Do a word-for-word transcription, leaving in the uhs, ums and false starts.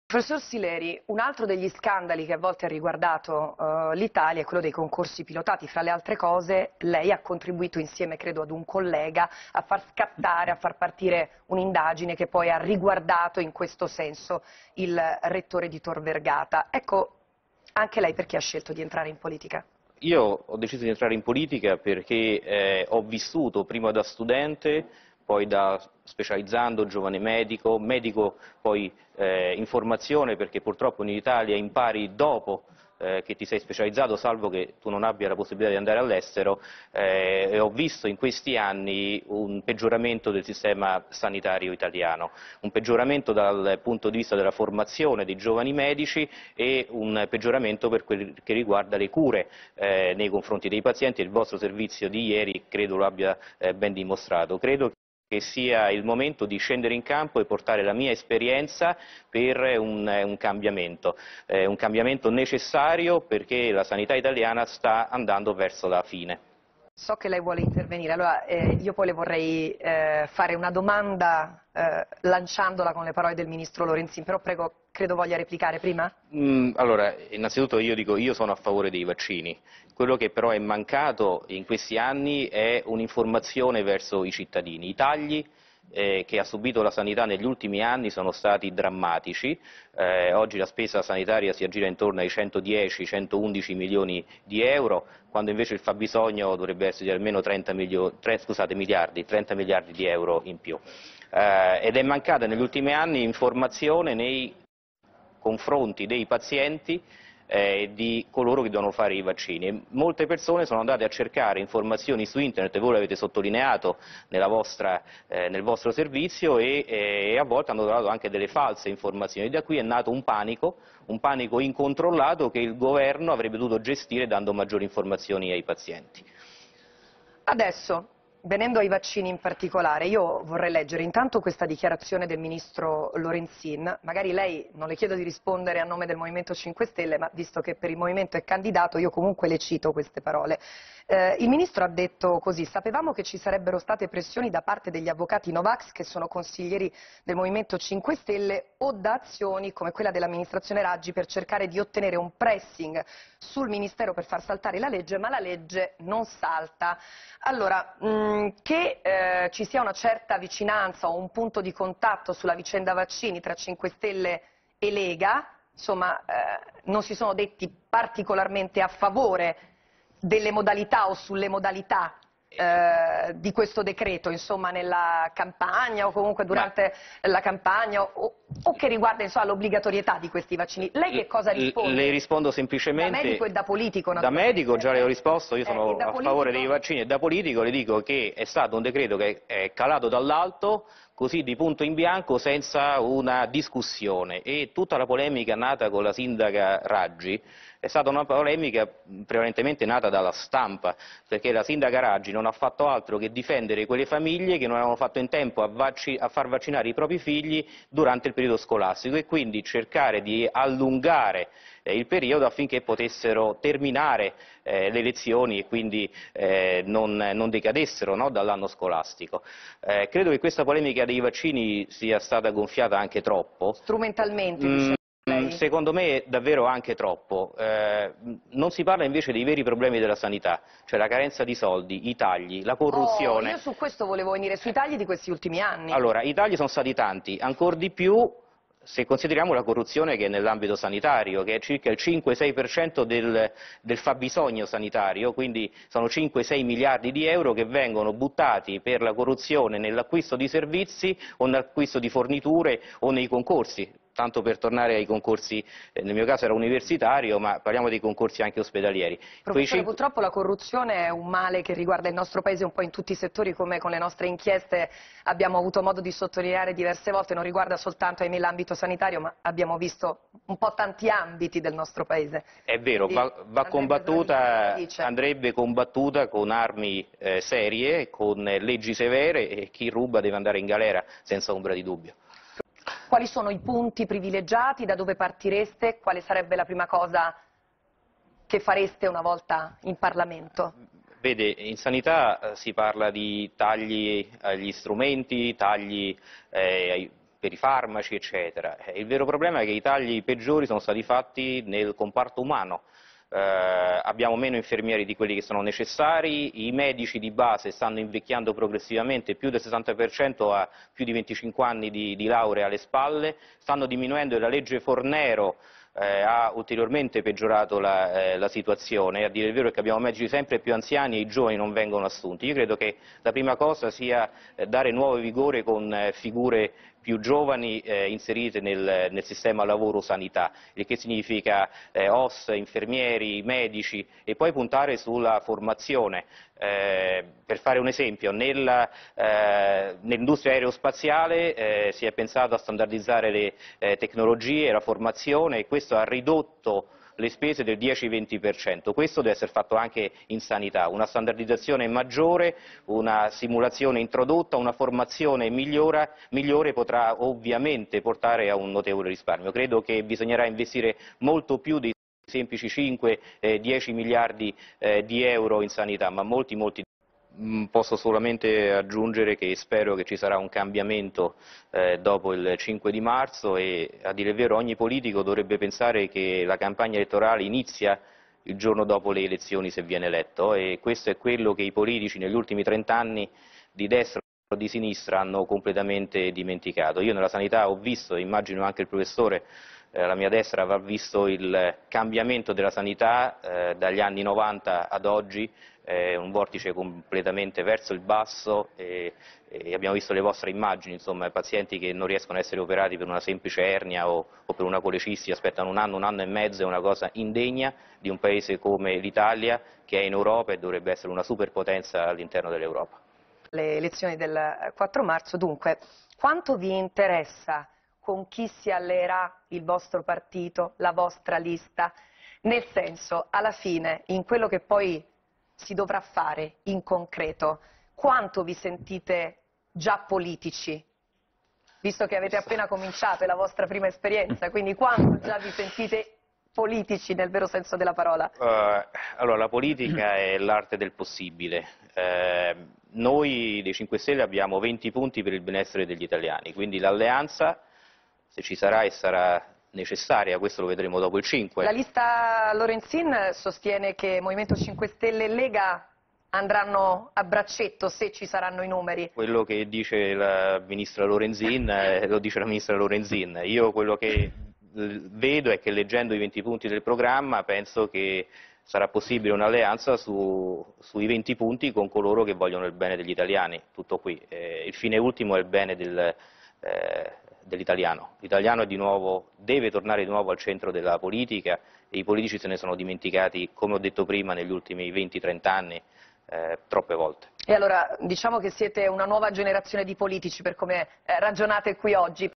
Professor Sileri, un altro degli scandali che a volte ha riguardato uh, l'Italia è quello dei concorsi pilotati. Fra le altre cose, lei ha contribuito insieme, credo, ad un collega a far scattare, a far partire un'indagine che poi ha riguardato in questo senso il rettore di Tor Vergata. Ecco, anche lei perché ha scelto di entrare in politica? Io ho deciso di entrare in politica perché eh, ho vissuto prima da studente, poi da specializzando, giovane medico, medico poi eh, in formazione, perché purtroppo in Italia impari dopo eh, che ti sei specializzato, salvo che tu non abbia la possibilità di andare all'estero, eh, e ho visto in questi anni un peggioramento del sistema sanitario italiano, un peggioramento dal punto di vista della formazione dei giovani medici e un peggioramento per quel che riguarda le cure eh, nei confronti dei pazienti. Il vostro servizio di ieri credo lo abbia eh, ben dimostrato. Credo che sia il momento di scendere in campo e portare la mia esperienza per un, un cambiamento, eh, un cambiamento necessario perché la sanità italiana sta andando verso la fine. So che lei vuole intervenire, allora eh, io poi le vorrei eh, fare una domanda eh, lanciandola con le parole del Ministro Lorenzin, però prego, credo voglia replicare prima? Mm, allora, innanzitutto io dico, io sono a favore dei vaccini, quello che però è mancato in questi anni è un'informazione verso i cittadini. I tagli eh, che ha subito la sanità negli ultimi anni sono stati drammatici, eh, oggi la spesa sanitaria si aggira intorno ai centodieci centoundici milioni di euro, quando invece il fabbisogno dovrebbe essere di almeno trenta, milio, tre, scusate, miliardi, trenta miliardi di euro in più. Eh, ed è mancata negli ultimi anni informazione nei confronti dei pazienti e eh, di coloro che devono fare i vaccini. Molte persone sono andate a cercare informazioni su internet, voi l'avete sottolineato nella vostra, eh, nel vostro servizio, e, e a volte hanno trovato anche delle false informazioni. Da qui è nato un panico, un panico incontrollato che il governo avrebbe dovuto gestire dando maggiori informazioni ai pazienti. Adesso, venendo ai vaccini in particolare, io vorrei leggere intanto questa dichiarazione del Ministro Lorenzin. Magari lei, non le chiedo di rispondere a nome del Movimento cinque Stelle, ma visto che per il Movimento è candidato, io comunque le cito queste parole. Eh, il Ministro ha detto così: sapevamo che ci sarebbero state pressioni da parte degli avvocati Novax, che sono consiglieri del Movimento cinque Stelle, o da azioni come quella dell'amministrazione Raggi per cercare di ottenere un pressing sul Ministero per far saltare la legge, ma la legge non salta. Allora, mh, che eh, ci sia una certa vicinanza o un punto di contatto sulla vicenda vaccini tra cinque Stelle e Lega, insomma, eh, non si sono detti particolarmente a favore delle modalità o sulle modalità eh, di questo decreto, insomma, nella campagna o comunque durante Ma... la campagna, o, o che riguarda l'obbligatorietà di questi vaccini. Lei che cosa risponde? Le rispondo semplicemente... Da medico e da politico, Da medico già le ho risposto, io sono eh, a politico... favore dei vaccini, e da politico le dico che è stato un decreto che è calato dall'alto, così di punto in bianco, senza una discussione, e tutta la polemica nata con la sindaca Raggi è stata una polemica prevalentemente nata dalla stampa, perché la sindaca Raggi non ha fatto altro che difendere quelle famiglie che non avevano fatto in tempo a, vacci a far vaccinare i propri figli durante il periodo scolastico, e quindi cercare di allungare eh, il periodo affinché potessero terminare eh, le lezioni e quindi eh, non, non decadessero, no, dall'anno scolastico. Eh, credo che questa polemica dei vaccini sia stata gonfiata anche troppo. Strumentalmente, Mm, dice lei? Secondo me davvero anche troppo. Eh, non si parla invece dei veri problemi della sanità, cioè la carenza di soldi, i tagli, la corruzione. Oh, io su questo volevo venire, sui tagli di questi ultimi anni. Allora, i tagli sono stati tanti, ancora di più se consideriamo la corruzione che è nell'ambito sanitario, che è circa il cinque sei per cento del, del fabbisogno sanitario, quindi sono cinque sei miliardi di euro che vengono buttati per la corruzione nell'acquisto di servizi o nell'acquisto di forniture o nei concorsi. Tanto per tornare ai concorsi, eh, nel mio caso era universitario, ma parliamo dei concorsi anche ospedalieri. Professore, cinque... purtroppo la corruzione è un male che riguarda il nostro Paese un po' in tutti i settori, come con le nostre inchieste abbiamo avuto modo di sottolineare diverse volte, non riguarda soltanto ahimè l'ambito sanitario, ma abbiamo visto un po' tanti ambiti del nostro Paese. È vero, Quindi, va, va combattuta, andrebbe combattuta con armi eh, serie, con leggi severe, e chi ruba deve andare in galera, senza ombra di dubbio. Quali sono i punti privilegiati, da dove partireste, quale sarebbe la prima cosa che fareste una volta in Parlamento? Vede, in sanità eh, si parla di tagli agli strumenti, tagli eh, ai, per i farmaci, eccetera. Il vero problema è che i tagli peggiori sono stati fatti nel comparto umano. Eh, abbiamo meno infermieri di quelli che sono necessari, i medici di base stanno invecchiando progressivamente, più del sessanta per cento ha più di venticinque anni di, di laurea alle spalle, stanno diminuendo e la legge Fornero eh, ha ulteriormente peggiorato la, eh, la situazione. A dire il vero è che abbiamo medici sempre più anziani e i giovani non vengono assunti. Io credo che la prima cosa sia eh, dare nuovo vigore con eh, figure più giovani eh, inserite nel, nel sistema lavoro-sanità, il che significa eh, O S, infermieri, medici, e poi puntare sulla formazione. Eh, per fare un esempio, nella, eh, nell'industria aerospaziale eh, si è pensato a standardizzare le eh, tecnologie e la formazione, e questo ha ridotto le spese del dieci venti per cento. Questo deve essere fatto anche in sanità, una standardizzazione maggiore, una simulazione introdotta, una formazione migliora, migliore potrà ovviamente portare a un notevole risparmio. Credo che bisognerà investire molto più di semplici cinque dieci miliardi eh, di euro in sanità, ma molti, molti. Posso solamente aggiungere che spero che ci sarà un cambiamento eh, dopo il cinque di marzo, e a dire il vero ogni politico dovrebbe pensare che la campagna elettorale inizia il giorno dopo le elezioni, se viene eletto, e questo è quello che i politici negli ultimi trent'anni di destra o di sinistra hanno completamente dimenticato. Io nella sanità ho visto, e immagino anche il professore eh, alla mia destra avrà visto il cambiamento della sanità eh, dagli anni novanta ad oggi, eh, un vortice completamente verso il basso, e, e abbiamo visto le vostre immagini, insomma, pazienti che non riescono a essere operati per una semplice ernia o, o per una colecistia, aspettano un anno, un anno e mezzo. È una cosa indegna di un paese come l'Italia, che è in Europa e dovrebbe essere una superpotenza all'interno dell'Europa. Le elezioni del quattro marzo, dunque, quanto vi interessa con chi si alleerà il vostro partito, la vostra lista? Nel senso, alla fine, in quello che poi si dovrà fare in concreto, quanto vi sentite già politici? Visto che avete appena cominciato, è la vostra prima esperienza, quindi quanto già vi sentite politici nel vero senso della parola? Uh, allora, la politica è l'arte del possibile. Uh, noi dei cinque Stelle abbiamo venti punti per il benessere degli italiani, quindi l'alleanza, se ci sarà e sarà necessaria, questo lo vedremo dopo il cinque. La lista Lorenzin sostiene che Movimento cinque Stelle e Lega andranno a braccetto se ci saranno i numeri. Quello che dice la ministra Lorenzin eh, lo dice la ministra Lorenzin. Io quello che vedo è che, leggendo i venti punti del programma, penso che sarà possibile un'alleanza su, sui venti punti con coloro che vogliono il bene degli italiani. Tutto qui. Eh, il fine ultimo è il bene del, eh, dell'italiano. L'italiano è di nuovo, deve tornare di nuovo al centro della politica, e i politici se ne sono dimenticati, come ho detto prima, negli ultimi venti trenta anni. Eh, troppe volte. E allora diciamo che siete una nuova generazione di politici, per come eh, ragionate qui oggi.